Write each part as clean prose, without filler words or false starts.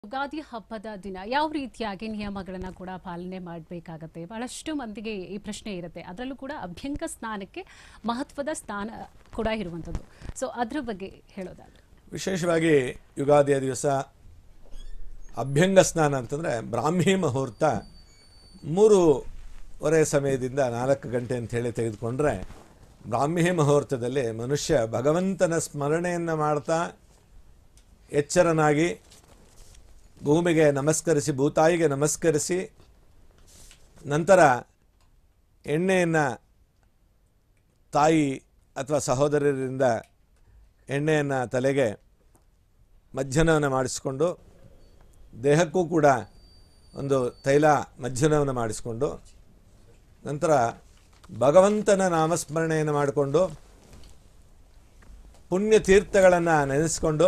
ಯುಗಾದಿ ಹಬ್ಬದ ದಿನ ಯಾವ ರೀತಿಯಾಗಿ ನಿಯಮಗಳನ್ನು ಕೂಡ ಪಾಲನೆ ಮಾಡಬೇಕಾಗತ್ತೆ? ಬಹಳಷ್ಟು ಮಂದಿಗೆ ಈ ಪ್ರಶ್ನೆ ಇರುತ್ತೆ. ಅದರಲ್ಲೂ ಕೂಡ ಅಭ್ಯಂಗ ಸ್ನಾನಕ್ಕೆ ಮಹತ್ವದ ಸ್ಥಾನ ಕೂಡ ಇರುವಂಥದ್ದು. ಸೊ ಅದ್ರ ಬಗ್ಗೆ ಹೇಳೋದಾದ್ರೆ ವಿಶೇಷವಾಗಿ ಯುಗಾದಿಯ ದಿವಸ ಅಭ್ಯಂಗ ಸ್ನಾನ ಅಂತಂದರೆ ಬ್ರಾಹ್ಮಿ ಮುಹೂರ್ತ 3:30 ಸಮಯದಿಂದ 4 ಗಂಟೆ ಅಂಥೇಳಿ ತೆಗೆದುಕೊಂಡ್ರೆ ಬ್ರಾಹ್ಮಿ ಮುಹೂರ್ತದಲ್ಲಿ ಮನುಷ್ಯ ಭಗವಂತನ ಸ್ಮರಣೆಯನ್ನು ಮಾಡ್ತಾ ಎಚ್ಚರನಾಗಿ ಭೂಮಿಗೆ ನಮಸ್ಕರಿಸಿ ಭೂತಾಯಿಗೆ ನಮಸ್ಕರಿಸಿ ನಂತರ ಎಣ್ಣೆಯನ್ನು ತಾಯಿ ಅಥವಾ ಸಹೋದರರಿಂದ ಎಣ್ಣೆಯನ್ನು ತಲೆಗೆ ಮಜ್ಜನವನ್ನು ಮಾಡಿಸಿಕೊಂಡು ದೇಹಕ್ಕೂ ಕೂಡ ಒಂದು ತೈಲ ಮಜ್ಜನವನ್ನು ಮಾಡಿಸಿಕೊಂಡು ನಂತರ ಭಗವಂತನ ನಾಮಸ್ಮರಣೆಯನ್ನು ಮಾಡಿಕೊಂಡು ಪುಣ್ಯತೀರ್ಥಗಳನ್ನು ನೆನೆಸಿಕೊಂಡು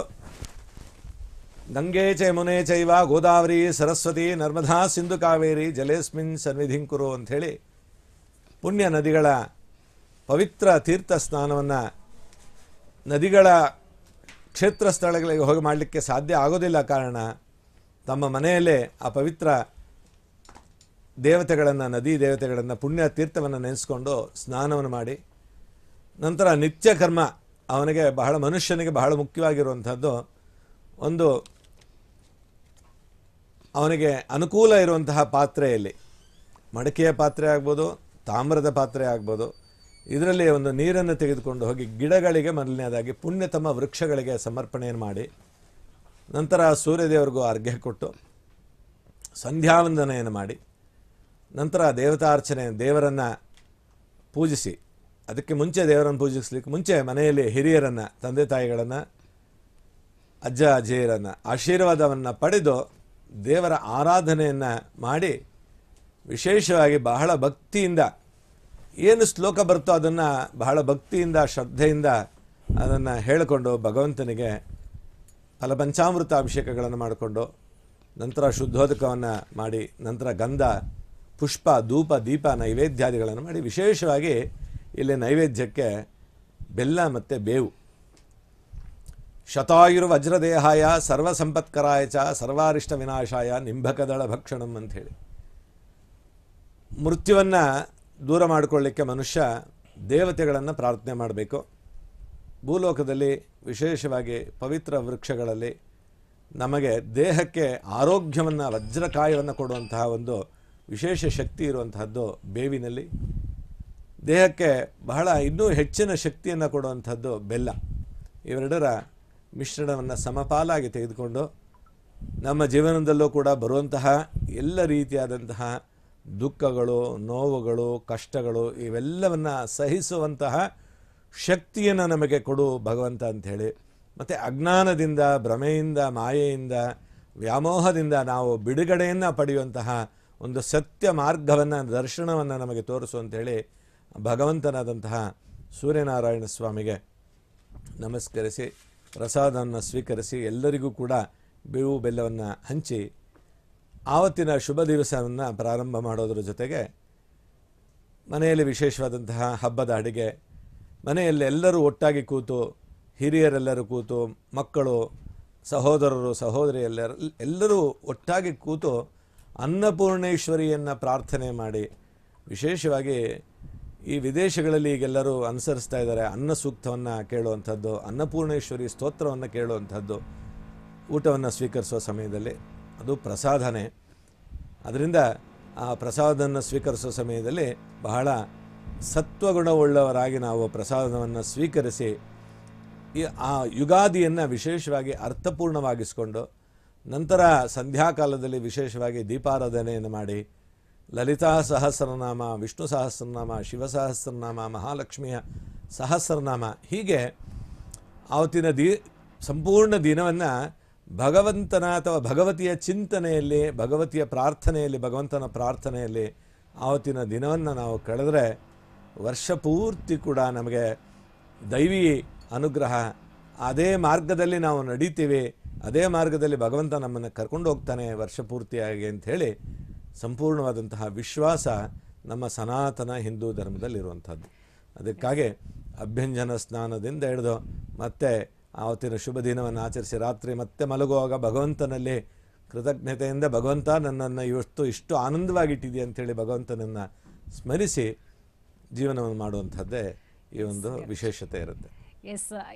ಗಂಗೆ ಚ ಯಮುನೆ ಚೈವ ಗೋದಾವರಿ ಸರಸ್ವತಿ ನರ್ಮದಾ ಸಿಂಧು ಕಾವೇರಿ ಜಲೇಸ್ಮಿನ್ ಸನ್ನಿಧಿಂಕುರು ಅಂಥೇಳಿ ಪುಣ್ಯ ನದಿಗಳ ಪವಿತ್ರ ತೀರ್ಥ ಸ್ನಾನವನ್ನು ನದಿಗಳ ಕ್ಷೇತ್ರ ಸ್ಥಳಗಳಿಗೆ ಹೋಗಿ ಮಾಡಲಿಕ್ಕೆ ಸಾಧ್ಯ ಆಗೋದಿಲ್ಲ ಕಾರಣ ತಮ್ಮ ಮನೆಯಲ್ಲೇ ಆ ಪವಿತ್ರ ದೇವತೆಗಳನ್ನು ನದಿ ದೇವತೆಗಳನ್ನು ಪುಣ್ಯ ತೀರ್ಥವನ್ನು ನೆನೆಸ್ಕೊಂಡು ಸ್ನಾನವನ್ನು ಮಾಡಿ ನಂತರ ನಿತ್ಯ ಕರ್ಮ ಅವನಿಗೆ ಮನುಷ್ಯನಿಗೆ ಬಹಳ ಮುಖ್ಯವಾಗಿರುವಂಥದ್ದು ಒಂದು ಅವನಿಗೆ ಅನುಕೂಲ ಇರುವಂತಹ ಪಾತ್ರೆಯಲ್ಲಿ ಮಡಕೆಯ ಪಾತ್ರೆ ಆಗ್ಬೋದು ತಾಮ್ರದ ಪಾತ್ರೆ ಆಗ್ಬೋದು ಇದರಲ್ಲಿ ಒಂದು ನೀರನ್ನು ತೆಗೆದುಕೊಂಡು ಹೋಗಿ ಗಿಡಗಳಿಗೆ ಮೊದಲನೇದಾಗಿ ಪುಣ್ಯತಮ ವೃಕ್ಷಗಳಿಗೆ ಸಮರ್ಪಣೆಯನ್ನು ಮಾಡಿ ನಂತರ ಸೂರ್ಯದೇವರಿಗೂ ಅರ್ಘ್ಯ ಕೊಟ್ಟು ಸಂಧ್ಯಾವಂದನೆಯನ್ನು ಮಾಡಿ ನಂತರ ದೇವತಾರ್ಚನೆ ದೇವರನ್ನು ಪೂಜಿಸಿ ಅದಕ್ಕೆ ಮುಂಚೆ ದೇವರನ್ನು ಪೂಜಿಸಲಿಕ್ಕೆ ಮುಂಚೆ ಮನೆಯಲ್ಲಿ ಹಿರಿಯರನ್ನು ತಂದೆ ತಾಯಿಗಳನ್ನು ಅಜ್ಜ ಅಜ್ಜಿಯರನ್ನು ಆಶೀರ್ವಾದವನ್ನು ಪಡೆದು ದೇವರ ಆರಾಧನೆಯನ್ನು ಮಾಡಿ ವಿಶೇಷವಾಗಿ ಬಹಳ ಭಕ್ತಿಯಿಂದ ಏನು ಶ್ಲೋಕ ಬರುತ್ತೋ ಅದನ್ನು ಬಹಳ ಭಕ್ತಿಯಿಂದ ಶ್ರದ್ಧೆಯಿಂದ ಅದನ್ನು ಹೇಳಿಕೊಂಡು ಭಗವಂತನಿಗೆ ಫಲಪಂಚಾಮೃತ ಅಭಿಷೇಕಗಳನ್ನು ಮಾಡಿಕೊಂಡು ನಂತರ ಶುದ್ಧೋದಕವನ್ನು ಮಾಡಿ ನಂತರ ಗಂಧ ಪುಷ್ಪ ಧೂಪ ದೀಪ ನೈವೇದ್ಯಾದಿಗಳನ್ನು ಮಾಡಿ ವಿಶೇಷವಾಗಿ ಇಲ್ಲಿ ನೈವೇದ್ಯಕ್ಕೆ ಬೆಲ್ಲ ಮತ್ತು ಬೇವು ಶತಾಯುರ್ ವಜ್ರದೇಹಾಯ ಸರ್ವಸಂಪತ್ಕರಾಯ ಚ ಸರ್ವಾರಿಷ್ಟ ವಿನಾಶಾಯ ನಿಂಬಕದಳ ಭಕ್ಷಣಂ ಅಂಥೇಳಿ ಮೃತ್ಯುವನ್ನು ದೂರ ಮಾಡಿಕೊಳ್ಳಿಕ್ಕೆ ಮನುಷ್ಯ ದೇವತೆಗಳನ್ನು ಪ್ರಾರ್ಥನೆ ಮಾಡಬೇಕು. ಭೂಲೋಕದಲ್ಲಿ ವಿಶೇಷವಾಗಿ ಪವಿತ್ರ ವೃಕ್ಷಗಳಲ್ಲಿ ನಮಗೆ ದೇಹಕ್ಕೆ ಆರೋಗ್ಯವನ್ನು ವಜ್ರಕಾಯವನ್ನು ಕೊಡುವಂತಹ ಒಂದು ವಿಶೇಷ ಶಕ್ತಿ ಇರುವಂತಹದ್ದು ಬೇವಿನಲ್ಲಿ, ದೇಹಕ್ಕೆ ಬಹಳ ಇನ್ನೂ ಹೆಚ್ಚಿನ ಶಕ್ತಿಯನ್ನು ಕೊಡುವಂಥದ್ದು ಬೆಲ್ಲ. ಇವೆರಡರ ಮಿಶ್ರಣವನ್ನು ಸಮಪಾಲಾಗಿ ತೆಗೆದುಕೊಂಡು ನಮ್ಮ ಜೀವನದಲ್ಲೂ ಕೂಡ ಬರುವಂತಹ ಎಲ್ಲ ರೀತಿಯಾದಂತಹ ದುಃಖಗಳು ನೋವುಗಳು ಕಷ್ಟಗಳು ಇವೆಲ್ಲವನ್ನು ಸಹಿಸುವಂತಹ ಶಕ್ತಿಯನ್ನು ನಮಗೆ ಕೊಡು ಭಗವಂತ ಅಂಥೇಳಿ ಮತ್ತು ಅಜ್ಞಾನದಿಂದ ಭ್ರಮೆಯಿಂದ ಮಾಯೆಯಿಂದ ವ್ಯಾಮೋಹದಿಂದ ನಾವು ಬಿಡುಗಡೆಯನ್ನು ಪಡೆಯುವಂತಹ ಒಂದು ಸತ್ಯ ಮಾರ್ಗವನ್ನು ದರ್ಶನವನ್ನು ನಮಗೆ ತೋರಿಸು ಅಂಥೇಳಿ ಭಗವಂತನಾದಂತಹ ಸೂರ್ಯನಾರಾಯಣ ಸ್ವಾಮಿಗೆ ನಮಸ್ಕರಿಸಿ ಪ್ರಸಾದವನ್ನು ಸ್ವೀಕರಿಸಿ ಎಲ್ಲರಿಗೂ ಕೂಡ ಬೇವು ಬೆಲ್ಲವನ್ನು ಹಂಚಿ ಆವತ್ತಿನ ಶುಭ ದಿವಸವನ್ನು ಪ್ರಾರಂಭ ಮಾಡೋದ್ರ ಜೊತೆಗೆ ಮನೆಯಲ್ಲಿ ವಿಶೇಷವಾದಂತಹ ಹಬ್ಬದ ಅಡಿಗೆ ಮನೆಯಲ್ಲಿ ಎಲ್ಲರೂ ಒಟ್ಟಾಗಿ ಕೂತು ಹಿರಿಯರೆಲ್ಲರೂ ಕೂತು ಮಕ್ಕಳು ಸಹೋದರರು ಸಹೋದರಿ ಎಲ್ಲರೂ ಒಟ್ಟಾಗಿ ಕೂತು ಅನ್ನಪೂರ್ಣೇಶ್ವರಿಯನ್ನು ಪ್ರಾರ್ಥನೆ ಮಾಡಿ ವಿಶೇಷವಾಗಿ ಈ ವಿದೇಶಗಳಲ್ಲಿ ಈಗೆಲ್ಲರೂ ಅನುಸರಿಸ್ತಾ ಇದ್ದಾರೆ ಅನ್ನ ಸೂಕ್ತವನ್ನು ಕೇಳುವಂಥದ್ದು ಅನ್ನಪೂರ್ಣೇಶ್ವರಿ ಸ್ತೋತ್ರವನ್ನು ಕೇಳುವಂಥದ್ದು ಊಟವನ್ನು ಸ್ವೀಕರಿಸುವ ಸಮಯದಲ್ಲಿ ಅದು ಪ್ರಸಾದನೇ. ಅದರಿಂದ ಆ ಪ್ರಸಾದವನ್ನು ಸ್ವೀಕರಿಸುವ ಸಮಯದಲ್ಲಿ ಬಹಳ ಸತ್ವಗುಣವುಳ್ಳವರಾಗಿ ನಾವು ಪ್ರಸಾದವನ್ನು ಸ್ವೀಕರಿಸಿ ಆ ಯುಗಾದಿಯನ್ನು ವಿಶೇಷವಾಗಿ ಅರ್ಥಪೂರ್ಣವಾಗಿಸಿಕೊಂಡು ನಂತರ ಸಂಧ್ಯಾಕಾಲದಲ್ಲಿ ವಿಶೇಷವಾಗಿ ದೀಪಾರಾಧನೆಯನ್ನು ಮಾಡಿ ಲಲಿತಾ ಸಹಸ್ರನಾಮ ವಿಷ್ಣು ಸಹಸ್ರನಾಮ ಶಿವ ಸಹಸ್ರನಾಮ ಮಹಾಲಕ್ಷ್ಮಿಯ ಸಹಸ್ರನಾಮ ಹೀಗೆ ಆವತ್ತಿನ ಸಂಪೂರ್ಣ ದಿನವನ್ನು ಭಗವಂತನ ಅಥವಾ ಭಗವತಿಯ ಚಿಂತನೆಯಲ್ಲಿ ಭಗವತಿಯ ಪ್ರಾರ್ಥನೆಯಲ್ಲಿ ಭಗವಂತನ ಪ್ರಾರ್ಥನೆಯಲ್ಲಿ ಆವತ್ತಿನ ದಿನವನ್ನು ನಾವು ಕಳೆದರೆ ವರ್ಷ ಪೂರ್ತಿ ಕೂಡ ನಮಗೆ ದೈವಿ ಅನುಗ್ರಹ ಅದೇ ಮಾರ್ಗದಲ್ಲಿ ನಾವು ನಡೀತೀವಿ, ಅದೇ ಮಾರ್ಗದಲ್ಲಿ ಭಗವಂತ ನಮ್ಮನ್ನು ಕರ್ಕೊಂಡು ಹೋಗ್ತಾನೆ ವರ್ಷ ಪೂರ್ತಿಯಾಗಿ ಅಂಥೇಳಿ ಸಂಪೂರ್ಣವಾದಂತಹ ವಿಶ್ವಾಸ ನಮ್ಮ ಸನಾತನ ಹಿಂದೂ ಧರ್ಮದಲ್ಲಿರುವಂಥದ್ದು. ಅದಕ್ಕಾಗಿ ಅಭ್ಯಂಜನ ಸ್ನಾನದಿಂದ ಹಿಡಿದು ಮತ್ತೆ ಆವತ್ತಿನ ಶುಭ ದಿನವನ್ನು ಆಚರಿಸಿ ರಾತ್ರಿ ಮತ್ತೆ ಮಲಗುವಾಗ ಭಗವಂತನಲ್ಲಿ ಕೃತಜ್ಞತೆಯಿಂದ ಭಗವಂತ ನನ್ನನ್ನು ಇಷ್ಟು ಆನಂದವಾಗಿಟ್ಟಿದೆ ಅಂಥೇಳಿ ಭಗವಂತನನ್ನು ಸ್ಮರಿಸಿ ಜೀವನವನ್ನು ಮಾಡುವಂಥದ್ದೇ ಈ ಒಂದು ವಿಶೇಷತೆ ಇರುತ್ತೆ. ಎಸ್